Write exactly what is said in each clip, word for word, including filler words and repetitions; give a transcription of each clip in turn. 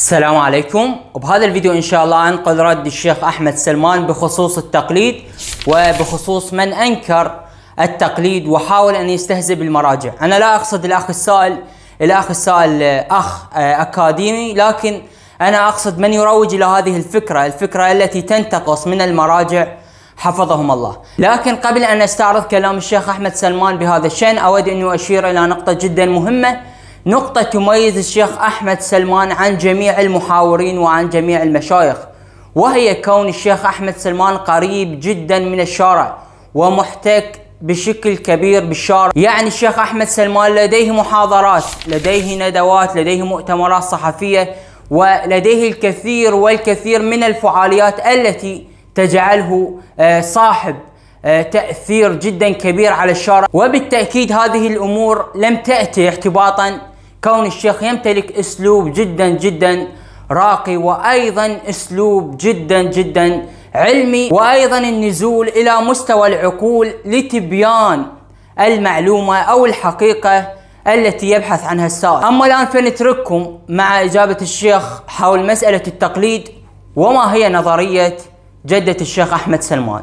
السلام عليكم. وبهذا الفيديو ان شاء الله انقل رد الشيخ احمد سلمان بخصوص التقليد وبخصوص من انكر التقليد وحاول ان يستهزئ بالمراجع. انا لا اقصد الاخ السائل الاخ السائل اخ اكاديمي، لكن انا اقصد من يروج الى هذه الفكره، الفكره التي تنتقص من المراجع حفظهم الله. لكن قبل ان استعرض كلام الشيخ احمد سلمان بهذا الشان، اود ان اشير الى نقطه جدا مهمه، نقطة تميز الشيخ أحمد سلمان عن جميع المحاورين وعن جميع المشايخ، وهي كون الشيخ أحمد سلمان قريب جدا من الشارع ومحتك بشكل كبير بالشارع. يعني الشيخ أحمد سلمان لديه محاضرات، لديه ندوات، لديه مؤتمرات صحفية، ولديه الكثير والكثير من الفعاليات التي تجعله صاحب تأثير جدا كبير على الشارع. وبالتأكيد هذه الأمور لم تأتي احتباطا، كون الشيخ يمتلك اسلوب جدا جدا راقي، وايضا اسلوب جدا جدا علمي، وايضا النزول الى مستوى العقول لتبيان المعلومة او الحقيقة التي يبحث عنها السائل. اما الان فنترككم مع اجابة الشيخ حول مسألة التقليد وما هي نظرية جدة الشيخ احمد سلمان.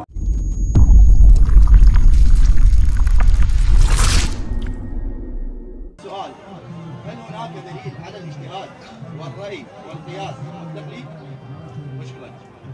دليل على الاجتهاد والرأي والقياس والتقليد؟ مشكلة.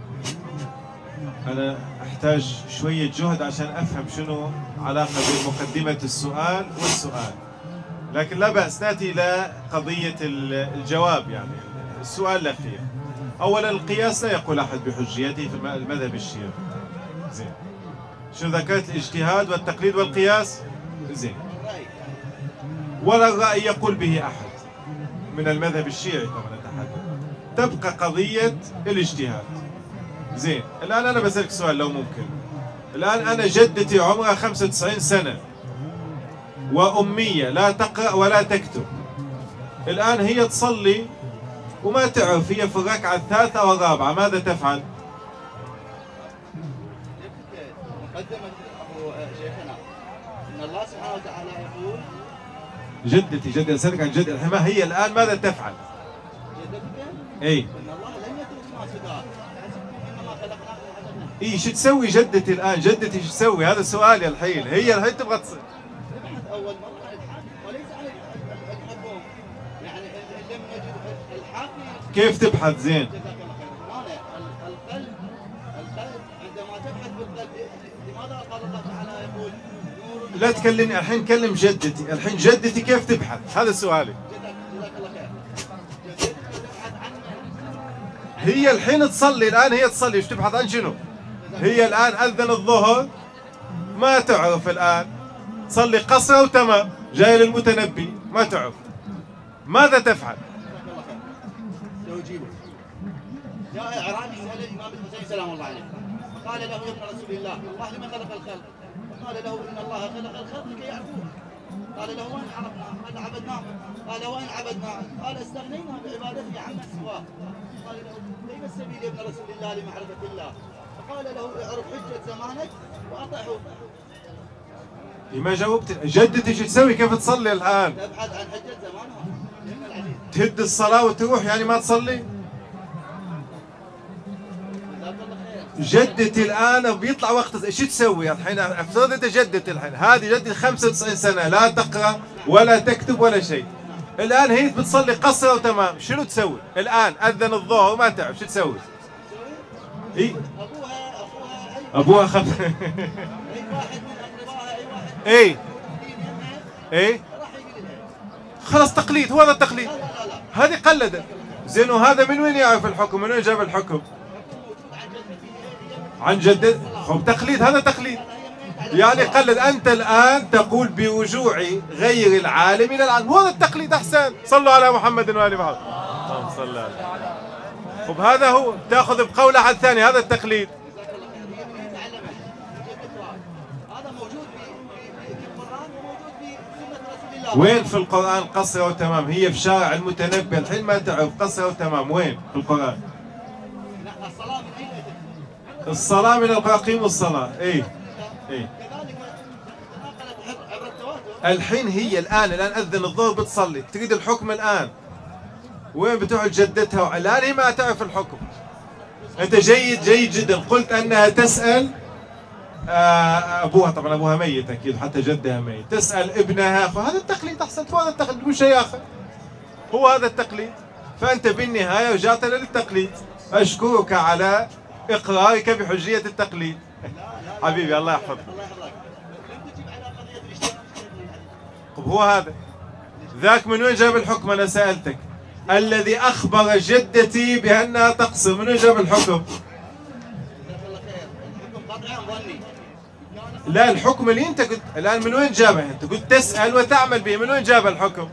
أنا أحتاج شوية جهد عشان أفهم شنو علاقة بين مقدمة السؤال والسؤال، لكن لا بأس نأتي إلى قضية الجواب. يعني السؤال لا فيه. أولا القياس لا يقول أحد بحجيته في المذهب الشيعي. زين. شو ذكرت الاجتهاد والتقليد والقياس؟ زين. ولا الرأي يقول به أحد من المذهب الشيعي طبعا نتحدث. تبقى قضية الاجتهاد. زين، الآن أنا بسألك سؤال لو ممكن. الآن أنا جدتي عمرها خمسة وتسعين سنة وأمية لا تقرأ ولا تكتب. الآن هي تصلي وما تعرف هي في الركعة الثالثة أو الرابعة، ماذا تفعل؟ مقدمة أبو شيخنا إن الله سبحانه وتعالى يقول جدتي جدتي أسألك عن جدتي الحين، ما هي الآن ماذا تفعل؟ جدتك؟ إي إن الله لم يترك ما سدى، إنما خلقناكم وحدنا. إي شو تسوي جدتي الآن؟ جدتي شو تسوي؟ هذا سؤالي الحين، هي الحين تبغى تص... تبحث أول مرة عن الحاكم وليس عن الحكم، يعني لم نجد الحاكم. كيف تبحث؟ زين. جزاك الله خير. القلب القلب عندما تبحث بالقلب، لماذا قال الله تعالى يقول لا تكلمني الحين، كلم جدتي الحين. جدتي كيف تبحث؟ هذا سؤالي. جزاك الله خير. جدتك تبحث عن هي الحين تصلي، الآن هي تصلي، وش تبحث عن شنو؟ هي الآن أذن الظهر ما تعرف، الآن تصلي قصرة وتمام، جاي للمتنبي ما تعرف، ماذا تفعل؟ جزاك الله خير. سأجيبك. جاء أعرابي سأل الإمام الحسين سلام الله عليه، قال له يا ابن رسول الله، الله لمن خلق الخلق؟ قال له إن الله خلق الخلق لكي يعبدوه. قال له وين عرفنا؟ قال عبدناه. قال وين عبدناه؟ قال استغنينا بعبادته عمن سواه. قال له أين السبيل يا ابن رسول الله لمعرفة الله؟ فقال له اعرف حجة زمانك وأطعه. ما جاوبت. جدتي شو تسوي؟ كيف تصلي الآن؟ تبحث عن حجة زمانها. يا العزيز. تهد الصلاة وتروح يعني ما تصلي؟ جدتي الآن بيطلع وقت، شو تسوي الحين؟ افترض أنت جدتي الحين، هذه جدتي خمسة وتسعين سنة لا تقرأ ولا تكتب ولا شيء. الآن هي بتصلي قصرة وتمام، شنو تسوي؟ الآن أذن الظهر وما تعرف، شو تسوي؟ إي أبوها أبوها أي أبوها خف أي واحد من أقربائها، أي واحد إي إي راح يقول لها. خلاص تقليد، هو هذا التقليد. لا لا لا. هذه قلدت. زين، وهذا من وين يعرف الحكم؟ من وين جاب الحكم؟ عن جدد. خب تقليد، هذا تقليد. يعني قلد. أنت الآن تقول برجوع غير العالم إلى العالم، هذا التقليد. أحسن. صلوا على محمد وآل محمد. اللهم صل على. خب هذا هو، تأخذ بقول أحد ثاني، هذا التقليد. هذا موجود في القرآن وموجود في سنة رسول الله. وين في القرآن قصرة وتمام؟ هي في شارع المتنبي الحين ما تعرف قصرة وتمام، وين في القرآن؟ لا، الصلاة من أين أتت؟ الصلاة من القرآن، قيموا الصلاة. إيه إيه. كذلك تناقلت عبر التواتر. الحين هي الآن الآن أذن الظهر بتصلي، تريد الحكم الآن. وين بتقعد جدتها؟ الآن هي ما تعرف الحكم. أنت جيد جيد جدا، قلت أنها تسأل أبوها، طبعا أبوها ميت أكيد حتى جدها ميت، تسأل ابنها، هذا التقليد. أحسنت، هو هذا التقليد، مش شيء آخر، هو هذا التقليد. فأنت بالنهاية رجعت للتقليد. أشكرك على إقرارك بحجية التقليد. حبيبي الله يحفظك. طب هو هذا ذاك من وين جاب الحكم؟ أنا سألتك. الذي أخبر جدتي بأنها تقصر، من وين جاب الحكم؟ لا، الحكم اللي أنت قلت الآن من وين جابه؟ أنت قلت تسأل وتعمل به، من وين جاب الحكم؟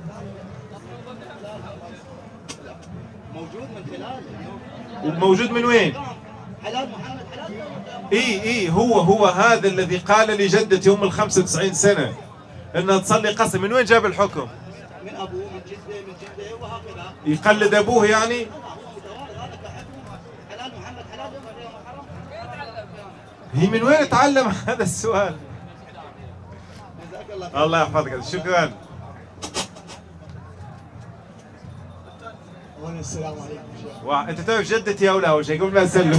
موجود من خلال موجود من وين؟ حلال محمد حلال. اي اي هو هو هذا الذي قال لجدتي ام ال خمسة وتسعين سنة انها تصلي قصر، من وين جاب الحكم؟ من ابوه، من جده، من جده وهكذا. يقلد ابوه يعني؟ حلال محمد حلال حرام. هي من وين تعلم هذا السؤال؟ جزاك الله خير. الله يحفظك، شكرا. السلام عليكم شيخ. وا... انت تعرف جدتي او لا؟ اول شيء قبل ما اسلم.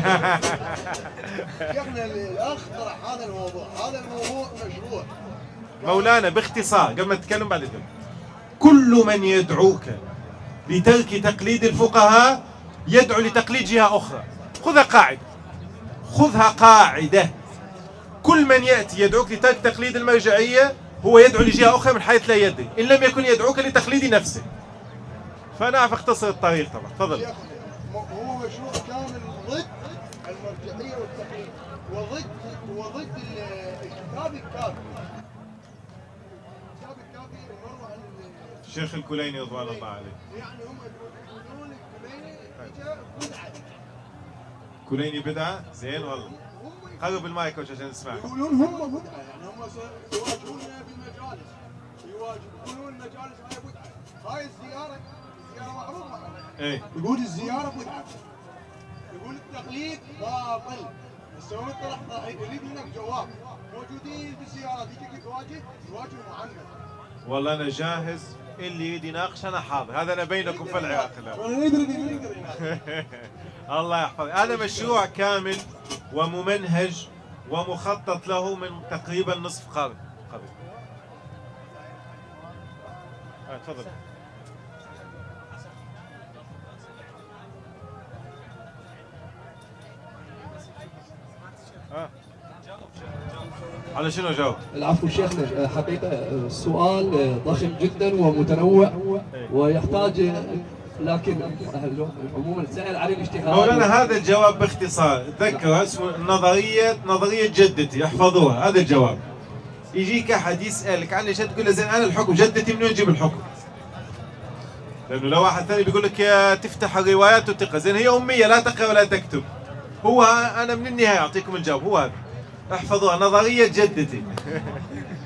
شيخنا الاخ طرح هذا الموضوع، هذا الموضوع مشروع. مولانا باختصار قبل ما تتكلم بعد اذنك، كل من يدعوك لترك تقليد الفقهاء يدعو لتقليد جهة أخرى. خذها قاعدة، خذها قاعدة. كل من يأتي يدعوك لترك تقليد المرجعية هو يدعو لجهة أخرى من حيث لا يدري، إن لم يكن يدعوك لتقليد نفسه. فنعرف اختصر الطريق طبعا. تفضل. هو مشروع كامل ضد المرجعية والتقليد، وضد وضد الكتاب الكافي. الكتاب الكافي مروى عن الشيخ الكليني رضوان الله عليه. يعني هم يقولون الكليني اجى بدعة. كليني بدعة؟ زين والله. قرب المايك عشان نسمعك. يقولون هم بدعة، يعني هم يواجهوننا بالمجالس، يقولون المجالس هاي بدعة. هاي الزيارة زيارة معروفة. ايه. يقول الزيارة بدعة. يقول التقليد باطل. بس هو انت راح يريد منك جواب. موجودين بالزيارات، يجيك تواجه تواجه محمد. والله انا جاهز، اللي يريد يناقش انا حاضر، هذا انا بينكم في العراق الان. الله يحفظك. هذا مشروع كامل وممنهج ومخطط له من تقريبا نصف قرن قبل. آه تفضل. آه. على شنو جاوب؟ العفو شيخنا، حقيقة السؤال ضخم جدا ومتنوع ويحتاج، لكن عموما سأل عليه الاجتهاد. مولانا هذا الجواب باختصار، تذكر اسمه نظرية نظرية جدتي، احفظوها. هذا الجواب. يجيك احد يسألك عن ليش تقول له زين انا الحكم جدتي من وين اجيب الحكم؟ لانه لو واحد ثاني بيقول لك يا تفتح الروايات وتقرا، زين هي امية لا تقرا ولا تكتب. هو انا من النهاية اعطيكم الجواب، هو هذا. احفظوها، نظرية جدتي.